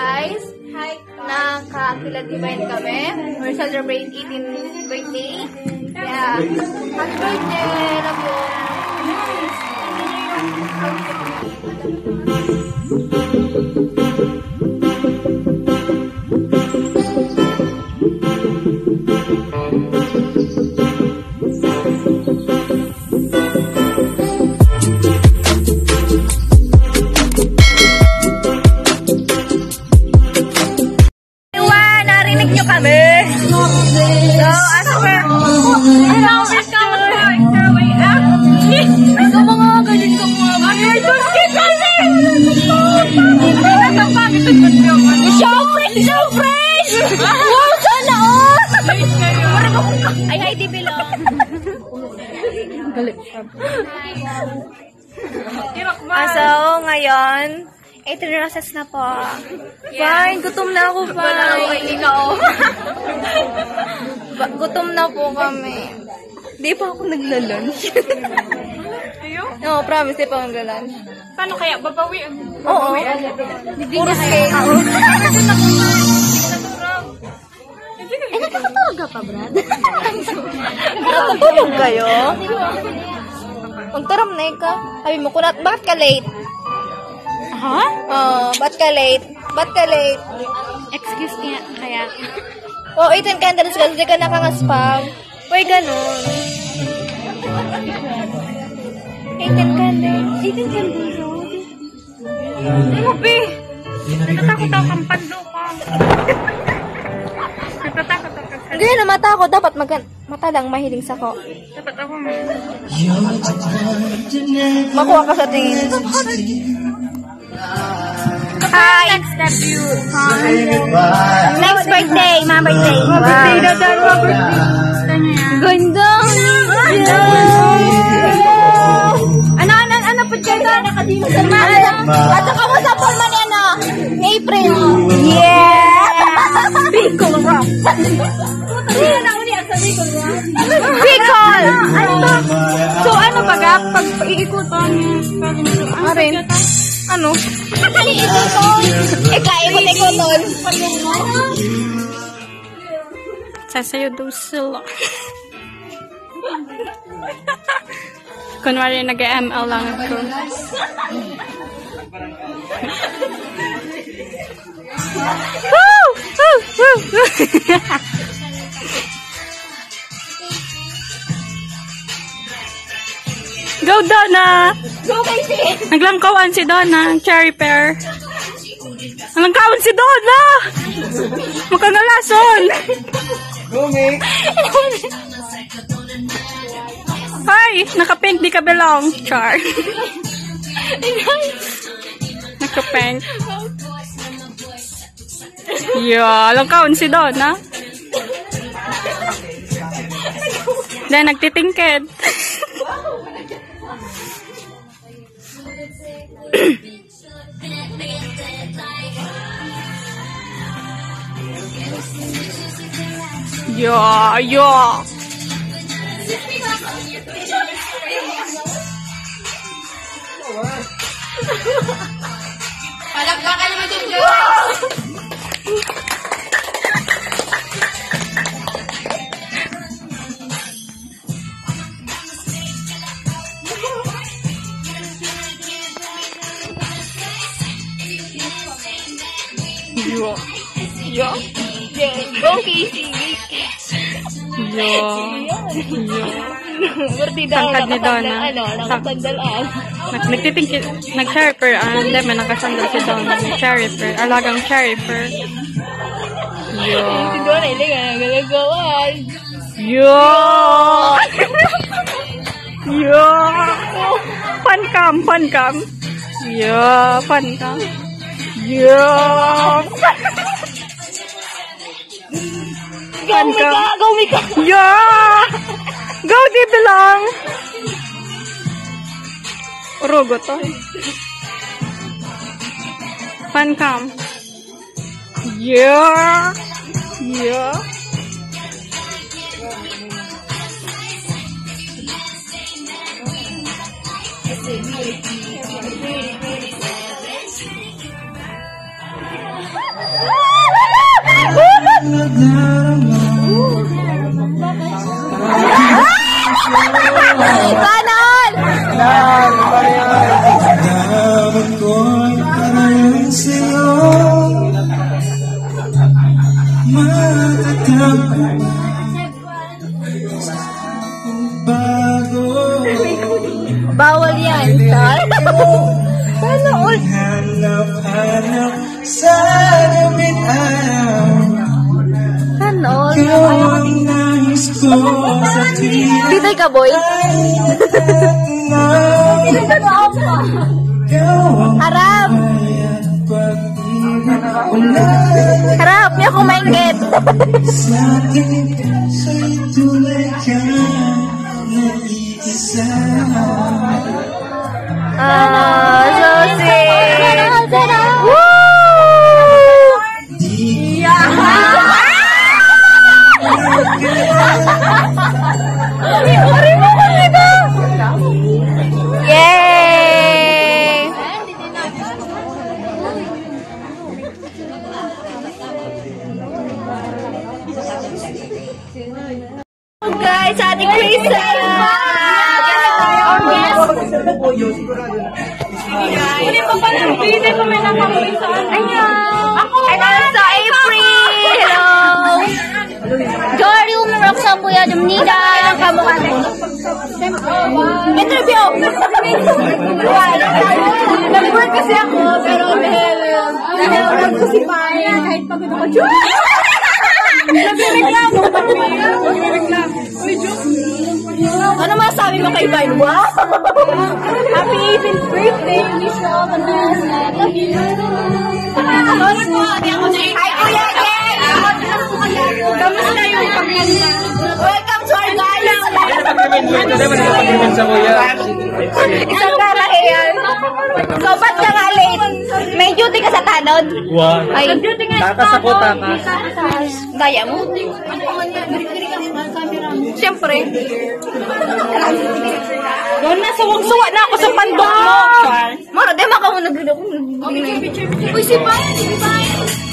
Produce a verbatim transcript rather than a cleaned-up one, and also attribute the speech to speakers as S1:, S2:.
S1: guys. Hi, nakakilad divine kami. We're celebrate eighteenth birthday. Yeah. Happy birthday! Love you!
S2: Wow, sana all! Ay, hi, di bilong.
S1: So, ngayon, eighteen roses na po. Fine, gutom na ako, fine. Gutom na po kami. Di pa ako nagla-lunch. No, promise, di pa ako nagla-lunch.
S2: Paano kaya? Babawi?
S1: Oo. Puro steak.
S2: Eh, nakakatawag ka pa, Brad?
S1: Nakatulog kayo? Magtaram na ka. Sabi mo, kunat, bakit ka late?
S2: Ha?
S1: Oo, ba't ka late? Ba't ka late?
S2: Excuse niya, kaya.
S1: Oh, eighteen candles ka, hindi ka nakangaspam. Uy, ganun. eighteen candles.
S2: eighteen candles, oh. Ano, be? Natatakot ako kang panlo ka. Natatakot ako kang
S1: Hindi na mata ako. Dapat mag mata lang mahiling sa ko.
S2: Dapat ako.
S1: Makuha ka sa tingin. Hi!
S2: Next step you.
S1: Next birthday! My birthday!
S2: Wow. Birthday na dahil mo birthday.
S1: Ganda! Ano, ano, ano po dyan? Nakadimo sa mga. At saka mo sa forma ni ano? April. Yeah! Bicol ka. Sino na uli ang sa Bicol ka? Bicol!
S2: So, ano ba ga? Pag iikutan niya.
S1: Arin. Ano? Ano ikuton? Eka, ikot-ikuton.
S2: Sasayo daw sila. Kunwari nag-M L lang ako. Woo! Woo! Woo! Go, Donna!
S1: Go, Casey!
S2: Naglangkawan si Donna, cherry pear. Naglangkawan si Donna! Makangalason!
S3: Go, Mick!
S2: Hi! Naka-pink, di ka belong. Char. Naka-pink. Yeah, langkawan si Donna. Dahil nagtitingked. Yeah, yeah.
S1: Palakpakan naman yung Diyos!
S2: Yeah.
S1: Yeah. Yeah. Go, Casey.
S2: Yeah. Yeah.
S1: Berti daw,
S2: Tangkad ni Donna.
S1: Ano, nakasandalaan.
S2: Nag nagtitingkit, nag-cherry pear. Ah, hindi, may nakasandal si Donna. Nag-cherry pear. Alagang cherry pear.
S1: Si
S2: Yeah.
S1: Donna, hindi ka nagagawan.
S2: Yeah. Yeah. Fun cam, fun cam. Yeah, fun cam. Yeah.
S1: Go, Mika! Go, Mika!
S2: Yeah. Go, di bilang. Urugo to. Fun cam. Yeah. Yeah.
S1: Kanon!
S4: Dapat ko'y parayan sa'yo. Matatag bago.
S1: Bawal yan, sir. Sana all.
S4: Hanap-hanap sa damit araw.
S1: Sana all.
S4: Ikaw ang nais ko sa tuwing
S1: Titay ka, boy. Harap. Harap niya kung maingit.
S4: Sa akin, sa'y tulad ka na iisa.
S1: Ah, so sweet. Woo! Uri mo ko nito. Yay! Guys, ating Kristen! Hindi pa pala, hindi pa may nakakulit sa ano. Ako! And also, April! Hello! Jory, umarok sa buya, Domnida! Kamu ka rin. Interview! Nag-work kasi ako, pero dahil nag-usipay, kahit pagod ako, nagreklamo kami. Nagreklamo. Uy, joke. Ano masasabi mo kay Vine? Wow! Happy eighteenth birthday! Wish you all the best. I love you. Hi, Kuya Jen! Kamusta yung pagkanda? Welcome to our lives! Isang karahiyan. So, ba't ka nga late? May duty ka sa tanod?
S3: Wow.
S1: Ay,
S3: Takas ako, takas.
S1: gaya mo. Siyempre. Doon na, suwag-suwa na ako sa pandong mo. Mara, di maka mo nag-gano. Uy, si Bayan, si Bayan.